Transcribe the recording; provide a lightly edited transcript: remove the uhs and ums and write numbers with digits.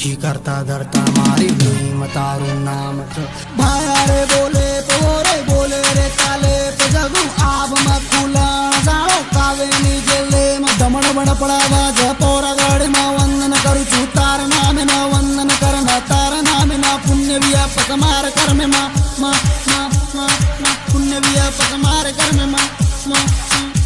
ऊंची करता धरता मारी भीम तारू नाम तो भायारे बोले रे काले पे जगू आब मकुला जाओ कावे नी जेले म दमण बण पड़ावा जपोरा गाड़ी मा वंदन करू छु तार नाम ना वंदन करना तार नाम ना पुण्य विया पकमार कर में मा पुण्य विया पकमार कर में मा